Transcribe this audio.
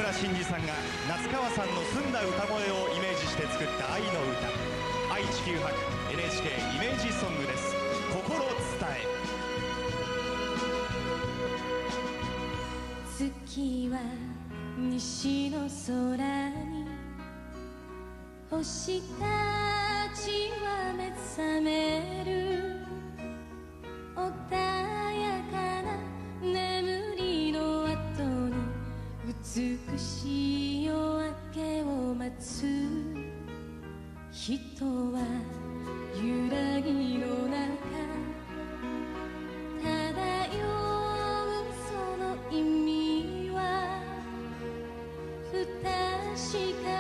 村真司さんが夏川さんの澄んだ歌声をイメージして作った愛の歌、愛・地球博 NHK イメージソングです。心伝え。月は西の空に、星たちは目覚める。穏やかな眠りの後に美しい夜明けを待つ。人は揺らぎの中漂うその意味は不確か